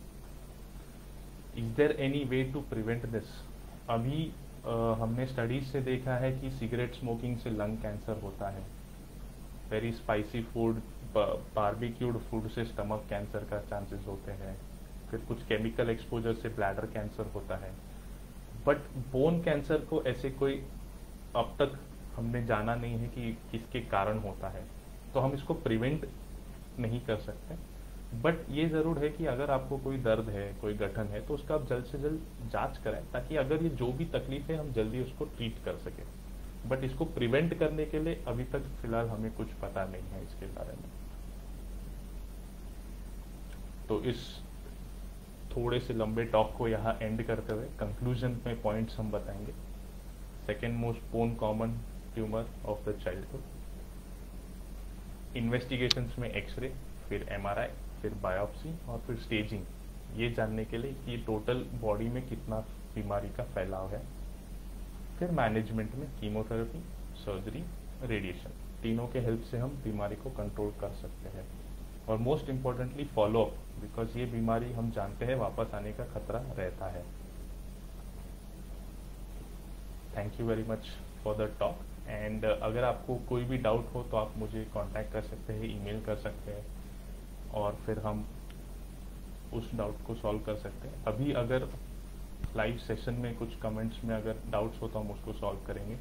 Speaker 1: Is there any way to prevent this? अभी uh, हमने स्टडीज से देखा है कि सिगरेट स्मोकिंग से लंग कैंसर होता है, very spicy food, barbecued food से स्टमक कैंसर का चांसेस होते हैं, फिर कुछ केमिकल एक्सपोजर से ब्लैडर कैंसर होता है। बट बोन कैंसर को ऐसे कोई अब तक हमने जाना नहीं है कि किसके कारण होता है, तो हम इसको प्रिवेंट नहीं कर सकते। बट ये ज़रूर है कि अगर आपको कोई दर्द है, कोई गठन है, तो उसका आप जल्द से जल्द जांच कराएं, ताकि अगर ये जो भी तकलीफ है हम जल्दी उसको ट्रीट कर सकें। बट इसको प्रिवेंट करने के लिए अभी तक फिलहाल हमें कुछ पता नहीं है इसके बारे में। तो इस थोड़े से लंबे टॉक को यहाँ एंड करते हुए कंक्लूजन में पॉइंट्स हम बताएंगे। Second most bone common tumour of the childhood, investigations में एक्सरे, फिर एमआरआई, फिर बायोप्सी और फिर स्टेजिंग, ये जानने के लिए कि टोटल बॉडी में कितना बीमारी का फैलाव है। फिर मैनेजमेंट में कीमोथेरेपी, सर्जरी, रेडिएशन, तीनों के हेल्प से हम बीमारी को कंट्रोल कर सकते हैं। और मोस्ट इम्पोर्टेंटली फॉलोअप, बिकॉज ये बीमारी हम जानते हैं वापस आने का खतरा रहता है। Thank you very much for the talk. And अगर आपको कोई भी डाउट हो तो आप मुझे कांटेक्ट कर सकते हैं, ईमेल कर सकते हैं, और फिर हम उस डाउट को सॉल्व कर सकते हैं। अभी अगर लाइव सेशन में कुछ कमेंट्स में अगर डाउट्स हो तो हम उसको सॉल्व करेंगे।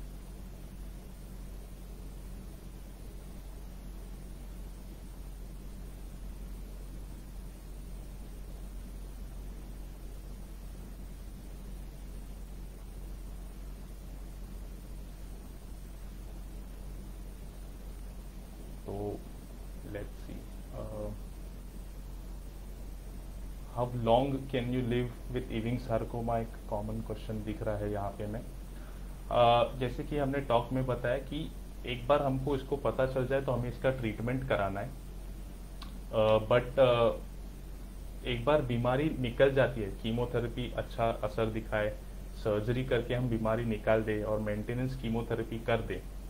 Speaker 1: तो let's see, how long can you live with Ewing sarcoma, एक कॉमन क्वेश्चन दिख रहा है यहाँ पे। मैं uh, जैसे कि हमने टॉक में बताया कि एक बार हमको इसको पता चल जाए तो हमें इसका ट्रीटमेंट कराना है, बट uh, uh, एक बार बीमारी निकल जाती है, कीमोथेरेपी अच्छा असर दिखाए, सर्जरी करके हम बीमारी निकाल दें और मेंटेनेंस कीमोथेरेपी कर दें,